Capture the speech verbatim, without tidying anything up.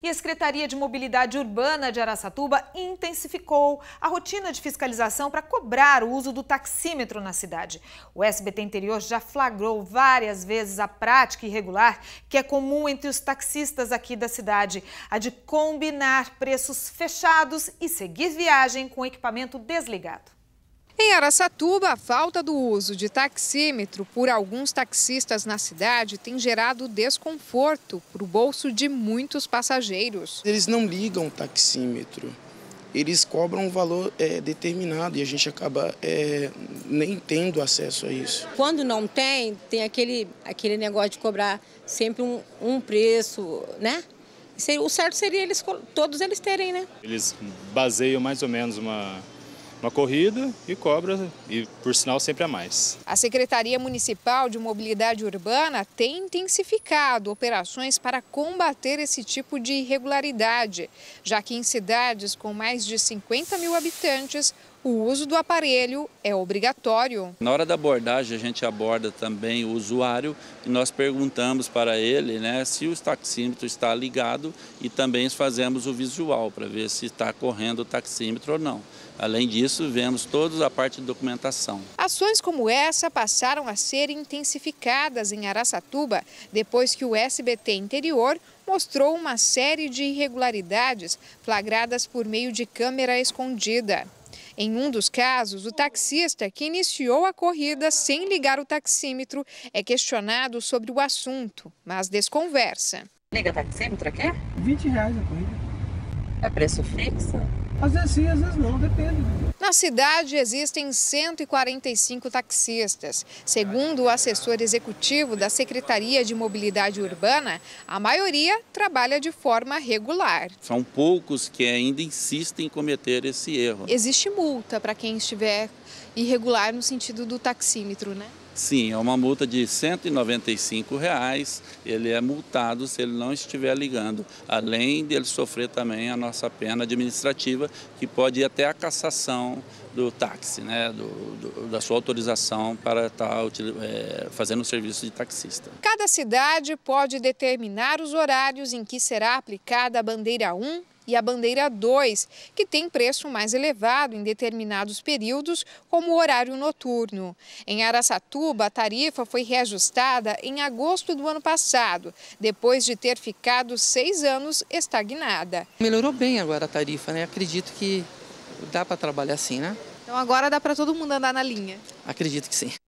E a Secretaria de Mobilidade Urbana de Araçatuba intensificou a rotina de fiscalização para cobrar o uso do taxímetro na cidade. O S B T Interior já flagrou várias vezes a prática irregular que é comum entre os taxistas aqui da cidade, a de combinar preços fechados e seguir viagem com equipamento desligado. Em Araçatuba, a falta do uso de taxímetro por alguns taxistas na cidade tem gerado desconforto para o bolso de muitos passageiros. Eles não ligam o taxímetro, eles cobram um valor é, determinado e a gente acaba é, nem tendo acesso a isso. Quando não tem, tem aquele, aquele negócio de cobrar sempre um, um preço, né? O certo seria eles, todos eles terem, né? Eles baseiam mais ou menos uma... uma corrida e cobra, e por sinal sempre a mais. A Secretaria Municipal de Mobilidade Urbana tem intensificado operações para combater esse tipo de irregularidade, já que em cidades com mais de cinquenta mil habitantes, o uso do aparelho é obrigatório. Na hora da abordagem, a gente aborda também o usuário e nós perguntamos para ele, né, se o taxímetro está ligado e também fazemos o visual para ver se está correndo o taxímetro ou não. Além disso, vemos toda a parte de documentação. Ações como essa passaram a ser intensificadas em Araçatuba depois que o S B T Interior mostrou uma série de irregularidades flagradas por meio de câmera escondida. Em um dos casos, o taxista que iniciou a corrida sem ligar o taxímetro é questionado sobre o assunto, mas desconversa. Liga taxímetro aqui? vinte reais a corrida. É preço fixo? Às vezes sim, às vezes não, depende. Na cidade existem cento e quarenta e cinco taxistas. Segundo o assessor executivo da Secretaria de Mobilidade Urbana, a maioria trabalha de forma regular. São poucos que ainda insistem em cometer esse erro. Existe multa para quem estiver irregular no sentido do taxímetro, né? Sim, é uma multa de cento e noventa e cinco reais, ele é multado se ele não estiver ligando, além de ele sofrer também a nossa pena administrativa, que pode ir até a cassação do táxi, né, do, do, da sua autorização para estar é, fazendo o serviço de taxista. Cada cidade pode determinar os horários em que será aplicada a bandeira um e a bandeira dois, que tem preço mais elevado em determinados períodos, como o horário noturno. Em Araçatuba, a tarifa foi reajustada em agosto do ano passado, depois de ter ficado seis anos estagnada. Melhorou bem agora a tarifa, né? Acredito que dá para trabalhar assim, né? Então agora dá para todo mundo andar na linha? Acredito que sim.